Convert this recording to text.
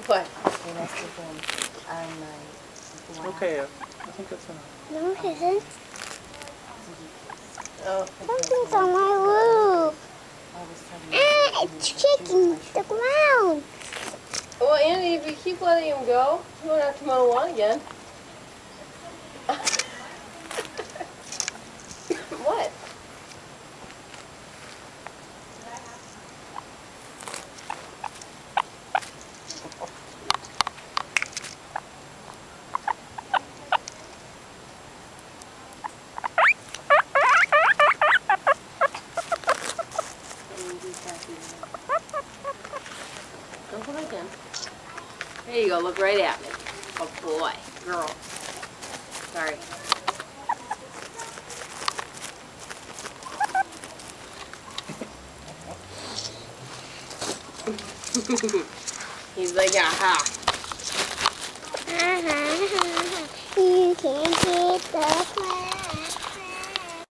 What? Okay, let's put them on my glass. Okay, I think that's enough. No, it isn't. Oh. Something's on my roof. Ah, it's shaking the ground. Well, Andy, if you keep letting him go, you won't have to mow the lawn again. What? Don't go again. There you go. Look right at me. Oh boy, girl. Sorry. He's like, aha. You can't get the